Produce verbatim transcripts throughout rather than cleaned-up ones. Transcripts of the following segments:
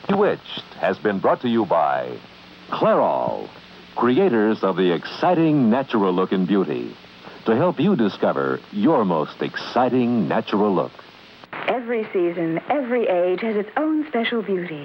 Bewitched has been brought to you by Clairol, creators of the exciting natural look in beauty, to help you discover your most exciting natural look. Every season, every age has its own special beauty.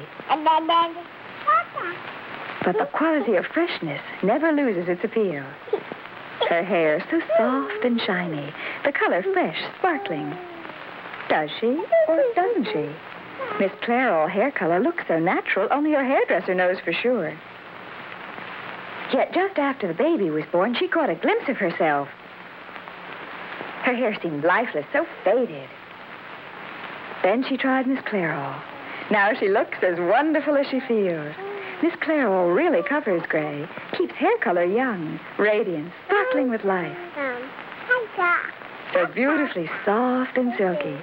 But the quality of freshness never loses its appeal. Her hair so soft and shiny, the color fresh, sparkling. Does she or doesn't she? Miss Clairol hair color looks so natural, only her hairdresser knows for sure. Yet just after the baby was born, she caught a glimpse of herself. Her hair seemed lifeless, so faded. Then she tried Miss Clairol. Now she looks as wonderful as she feels. Miss Clairol really covers gray, keeps hair color young, radiant, sparkling with life. So beautifully soft and silky.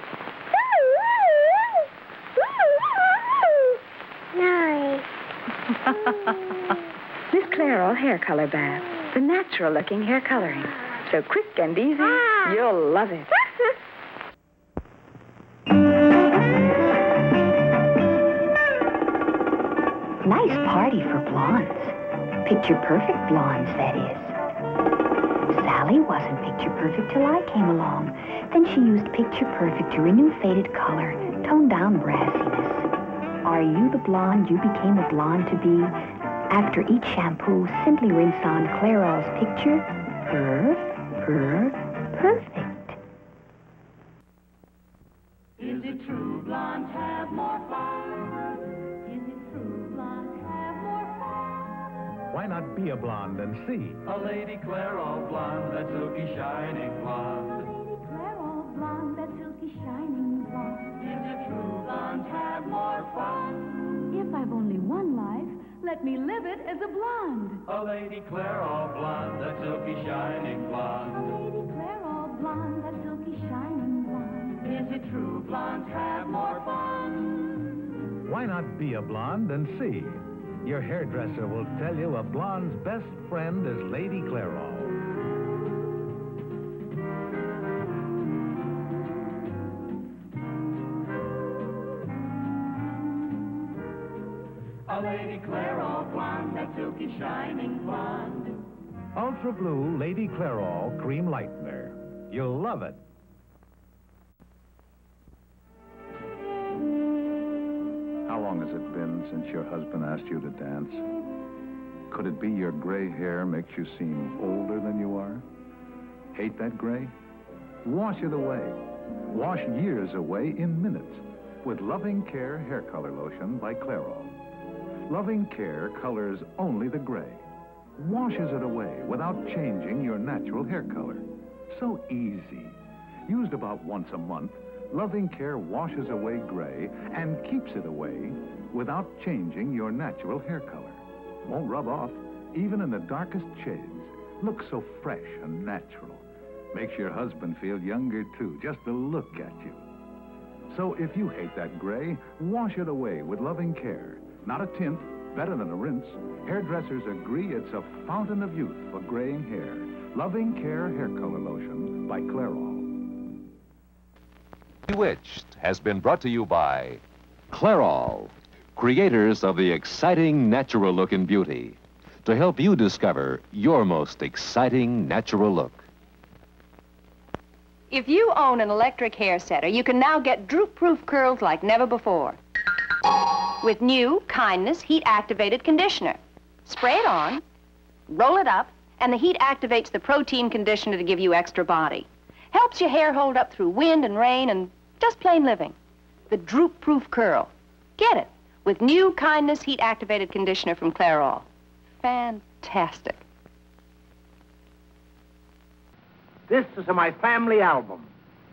Miss Clairol hair color bath, the natural-looking hair coloring. So quick and easy, you'll love it. Nice party for blondes. Picture-perfect blondes, that is. Sally wasn't picture-perfect till I came along. Then she used picture-perfect to renew faded color, tone down brassiness. Are you the blonde you became a blonde to be? After each shampoo, simply rinse on Clairol's picture. Per, per, perfect. Is it true blondes have more fun? Is it true blondes have more fun? Why not be a blonde and see? A Lady Clairol blonde, that silky shining blonde. Lady Clairol blonde, that silky shining blonde. Is it true blondes have more fun? If I've only one life, let me live it as a blonde. A Lady Clairol blonde, that silky shining blonde. A Lady Clairol blonde, that silky shining blonde. Is it true blondes have more fun? Why not be a blonde and see? Your hairdresser will tell you a blonde's best friend is Lady Clairol. A Lady Clairol blonde, that silky shining blonde. Ultra Blue Lady Clairol Cream Lightener. You'll love it. How long has it been since your husband asked you to dance? Could it be your gray hair makes you seem older than you are? Hate that gray? Wash it away. Wash years away in minutes with Loving Care Hair Color Lotion by Clairol. Loving Care colors only the gray, washes it away without changing your natural hair color. So easy. Used about once a month, Loving Care washes away gray and keeps it away without changing your natural hair color. Won't rub off, even in the darkest shades. Looks so fresh and natural. Makes your husband feel younger, too, just to look at you. So if you hate that gray, wash it away with Loving Care. Not a tint, better than a rinse. Hairdressers agree it's a fountain of youth for graying hair. Loving Care Hair Color Lotion by Clairol. Bewitched has been brought to you by Clairol, creators of the exciting natural look in beauty, to help you discover your most exciting natural look. If you own an electric hair setter, you can now get droop-proof curls like never before. With new Kindness heat-activated conditioner. Spray it on, roll it up, and the heat activates the protein conditioner to give you extra body. Helps your hair hold up through wind and rain and just plain living. The droop-proof curl. Get it with new Kindness heat-activated conditioner from Clairol. Fantastic. This is my family album.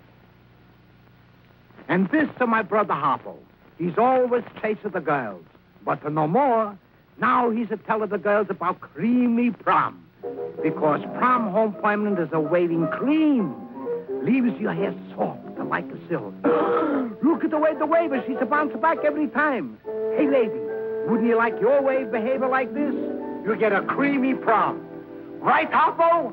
And this to my brother Harpo. He's always chasing the girls. But to no more, now he's a telling the girls about creamy prom. Because prom home permanent is awaiting cream. Leaves your hair soft like a silk. Look at the way the wave is. She's a bounce back every time. Hey, lady, wouldn't you like your wave behavior like this? You'll get a creamy prom. Right, Harpo?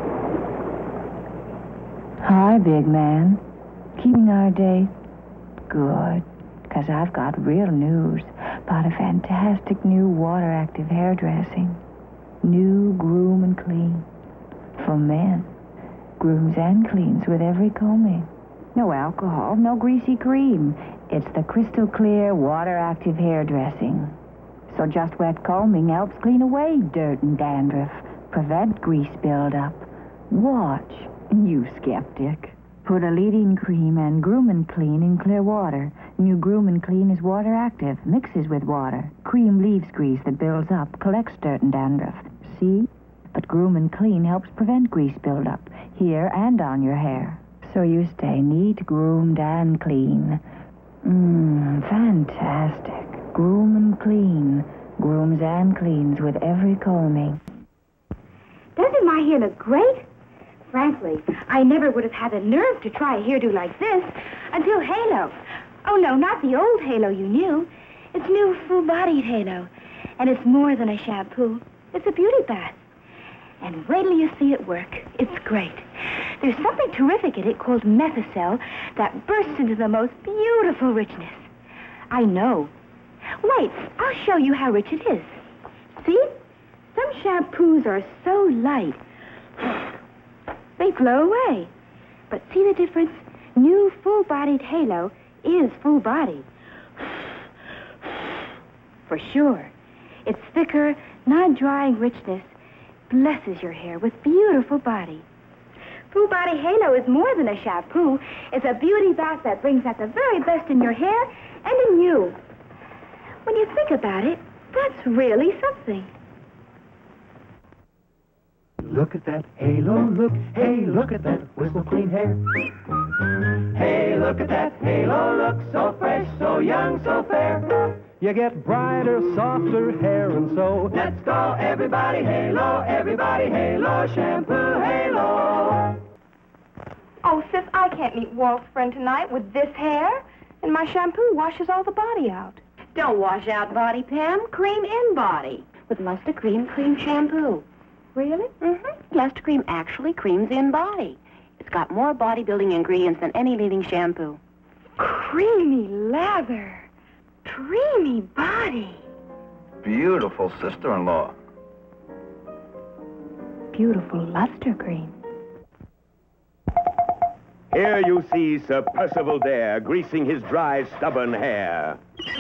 Hi, big man. Keeping our date? Good, because I've got real news about a fantastic new water-active hairdressing. New Groom and Clean. For men. Grooms and cleans with every combing. No alcohol, no greasy cream. It's the crystal clear water-active hairdressing. So just wet combing helps clean away dirt and dandruff. Prevent grease buildup. Watch, you skeptic. Put a lead-in cream and Groom and Clean in clear water. New Groom and Clean is water-active, mixes with water. Cream leaves grease that builds up, collects dirt and dandruff. See? But Groom and Clean helps prevent grease buildup, here and on your hair. So you stay neat, groomed, and clean. Mmm, fantastic. Groom and Clean. Grooms and cleans with every combing. Doesn't my hair look great? Frankly, I never would have had the nerve to try a hairdo like this until Halo. Oh, no, not the old Halo you knew. It's new full-bodied Halo. And it's more than a shampoo. It's a beauty bath. And wait till you see it work. It's great. There's something terrific in it called Methocel that bursts into the most beautiful richness. I know. Wait, I'll show you how rich it is. See? Some shampoos are so light. They flow away. But see the difference? New full-bodied Halo is full-bodied. For sure. Its thicker, non-drying richness blesses your hair with beautiful body. Full Body Halo is more than a shampoo. It's a beauty bath that brings out the very best in your hair and in you. When you think about it, that's really something. Look at that halo, look, hey, look at that whistle clean hair. Hey, look at that halo, look so fresh, so young, so fair. You get brighter, softer hair, and so let's go, everybody, halo, everybody, halo, shampoo, halo. Oh, sis, I can't meet Walt's friend tonight with this hair, and my shampoo washes all the body out. Don't wash out body, Pam. Cream in body with Luster Cream Cream Shampoo. Really? Mm-hmm. Luster Cream actually creams in body. It's got more body-building ingredients than any leading shampoo. Creamy lather. Dreamy body. Beautiful sister-in-law. Beautiful Luster Cream. Here you see Sir Percival Dare greasing his dry, stubborn hair.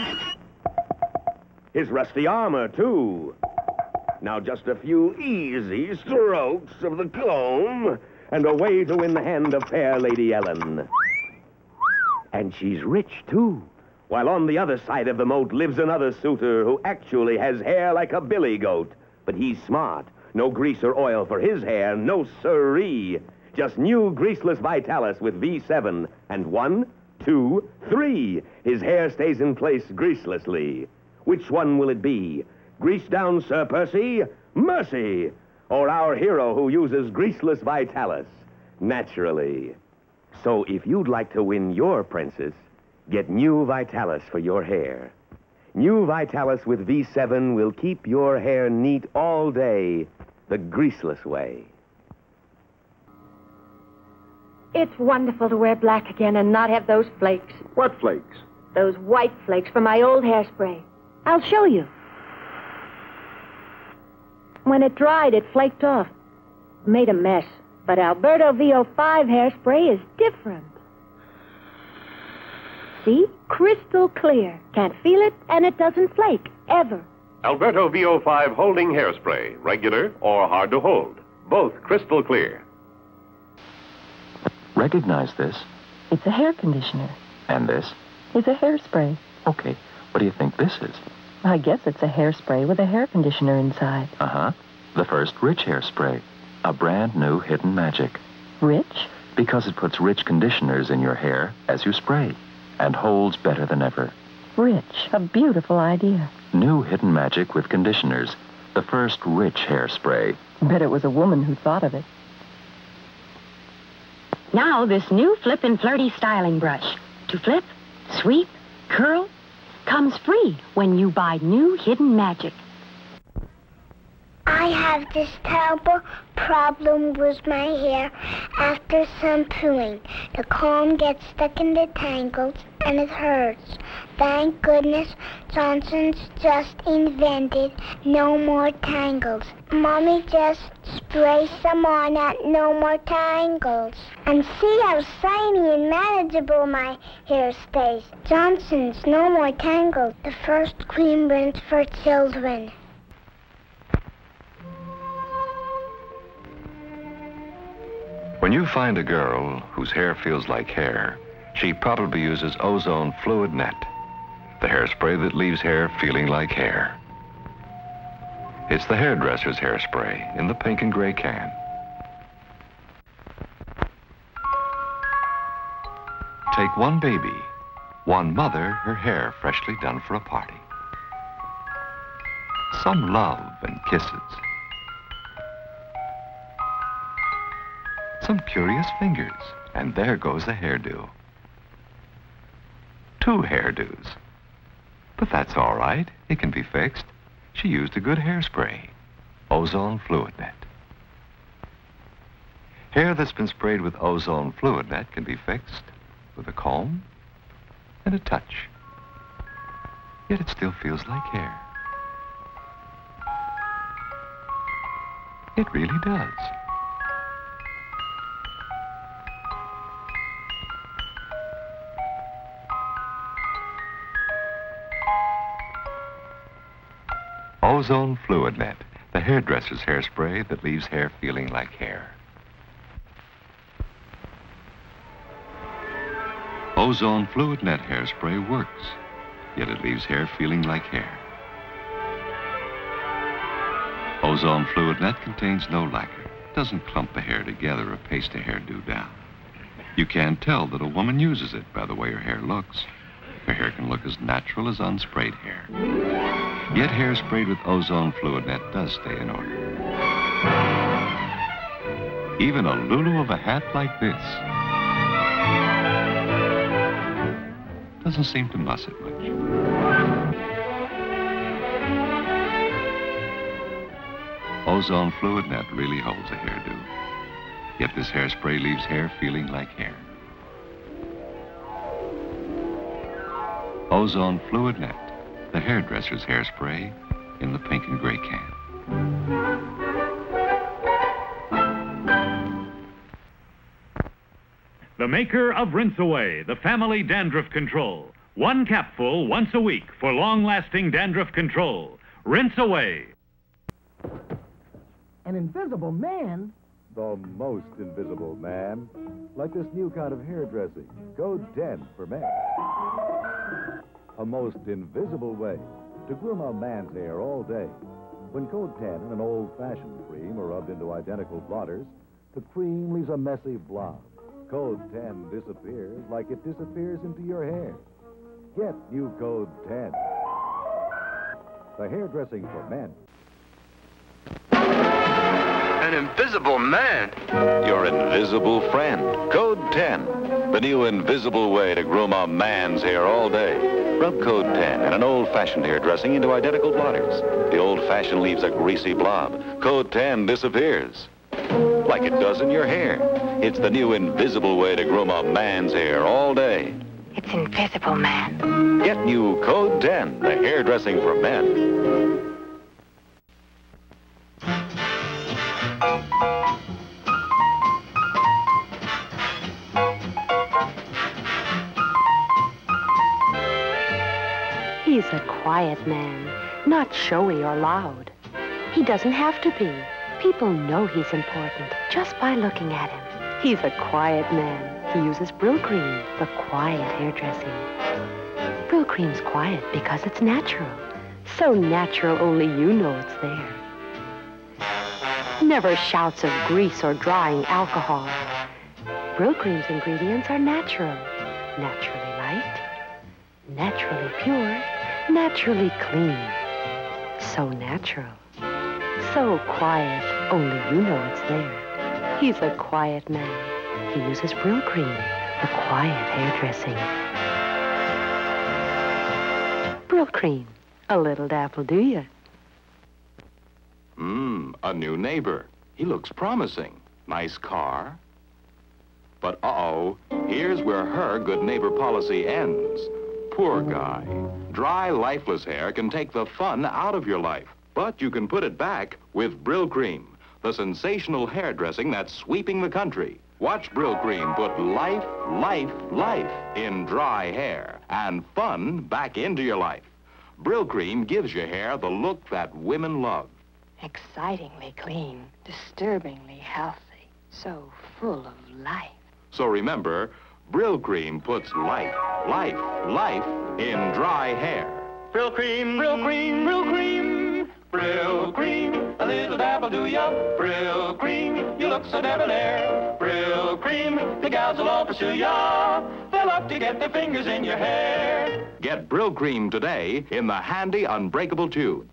His rusty armor, too. Now just a few easy strokes of the comb, and away to win the hand of fair Lady Ellen. And she's rich, too. While on the other side of the moat lives another suitor who actually has hair like a billy goat. But he's smart. No grease or oil for his hair, no siree. Just new greaseless Vitalis with V seven. And one, two, three. His hair stays in place greaselessly. Which one will it be? Grease down Sir Percy? Mercy! Or our hero who uses greaseless Vitalis? Naturally. So if you'd like to win your princess, get new Vitalis for your hair. New Vitalis with V seven will keep your hair neat all day, the greaseless way. It's wonderful to wear black again and not have those flakes. What flakes? Those white flakes from my old hairspray. I'll show you. When it dried, it flaked off. Made a mess. But Alberto V O five hairspray is different. See? Crystal clear. Can't feel it, and it doesn't flake, ever. Alberto V O five Holding Hairspray. Regular or hard to hold. Both crystal clear. Recognize this? It's a hair conditioner. And this? It's a hairspray. Okay. What do you think this is? I guess it's a hairspray with a hair conditioner inside. Uh-huh. The first rich hairspray. A brand new hidden magic. Rich? Because it puts rich conditioners in your hair as you spray and holds better than ever. Rich. A beautiful idea. New hidden magic with conditioners. The first rich hairspray. Bet it was a woman who thought of it. Now this new Flip and Flirty styling brush. To flip, sweep, curl, comes free when you buy new hidden magic. I have this terrible problem with my hair after shampooing. The comb gets stuck in the tangles and it hurts. Thank goodness Johnson's just invented No More Tangles. Mommy just sprays some on at No More Tangles. And see how shiny and manageable my hair stays. Johnson's No More Tangles, the first cream rinse for children. When you find a girl whose hair feels like hair, she probably uses Ozone Fluid Net, the hairspray that leaves hair feeling like hair. It's the hairdresser's hairspray in the pink and gray can. Take one baby, one mother, her hair freshly done for a party. Some love and kisses. Some curious fingers, and there goes the hairdo. Two hairdos. But that's all right. It can be fixed. She used a good hairspray, Ozone Fluid Net. Hair that's been sprayed with Ozone Fluid Net can be fixed with a comb and a touch. Yet it still feels like hair. It really does. Ozone Fluid Net, the hairdresser's hairspray that leaves hair feeling like hair. Ozone Fluid Net hairspray works, yet it leaves hair feeling like hair. Ozone Fluid Net contains no lacquer, doesn't clump the hair together or paste a hairdo down. You can tell that a woman uses it by the way her hair looks. Her hair can look as natural as unsprayed hair. Yet hair sprayed with Ozone Fluid Net does stay in order. Even a Lulu of a hat like this doesn't seem to muss it much. Ozone Fluid Net really holds a hairdo. Yet this hairspray leaves hair feeling like hair. Ozone Fluid Net, the hairdresser's hairspray in the pink and gray can. The maker of Rinse Away, the family dandruff control. One capful once a week for long-lasting dandruff control. Rinse Away. An invisible man? The most invisible man. Like this new kind of hairdressing. Code ten for men. A most invisible way to groom a man's hair all day. When Code ten and an old-fashioned cream are rubbed into identical blotters, the cream leaves a messy blob. Code ten disappears like it disappears into your hair. Get new Code ten. The hairdressing for men. An invisible man? Your invisible friend, Code ten. The new invisible way to groom a man's hair all day. Rub Code ten and an old-fashioned hairdressing into identical blotters. The old-fashioned leaves a greasy blob. Code ten disappears. Like it does in your hair. It's the new invisible way to groom a man's hair all day. It's Invisible Man. Get new Code ten, the hairdressing for men. He's a quiet man, not showy or loud. He doesn't have to be. People know he's important just by looking at him. He's a quiet man. He uses Brylcreem, the quiet hairdressing. Brylcreem's quiet because it's natural. So natural only you know it's there. Never shouts of grease or drying alcohol. Brylcreem's ingredients are natural. Naturally light, naturally pure, naturally clean. So natural. So quiet, only you know it's there. He's a quiet man. He uses Brylcreem, the quiet hairdressing. Brylcreem, a little dapple, do ya? Hmm, a new neighbor. He looks promising. Nice car. But uh-oh, here's where her good neighbor policy ends. Poor guy. Dry, lifeless hair can take the fun out of your life. But you can put it back with Brill Cream, the sensational hairdressing that's sweeping the country. Watch Brill Cream put life, life, life in dry hair and fun back into your life. Brill Cream gives your hair the look that women love. Excitingly clean, disturbingly healthy, so full of life. So remember, Brill Cream puts life, life, life in dry hair. Brill Cream, Brill Cream, Brill Cream, Brill Cream, a little dabble do ya? Brill Cream, you look so debonair. Brill Cream, the gals will all pursue ya. They'll love to get their fingers in your hair. Get Brill Cream today in the handy unbreakable tube.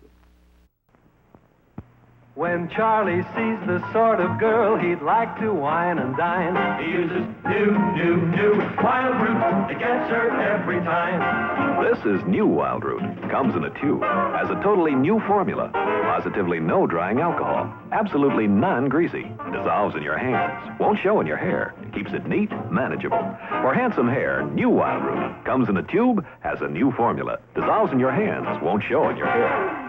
When Charlie sees the sort of girl he'd like to wine and dine, he uses new, new, new Wild Root. It gets her every time. This is new Wild Root. Comes in a tube. Has a totally new formula. Positively no drying alcohol. Absolutely non-greasy. Dissolves in your hands. Won't show in your hair. Keeps it neat, manageable. For handsome hair, new Wild Root. Comes in a tube. Has a new formula. Dissolves in your hands. Won't show in your hair.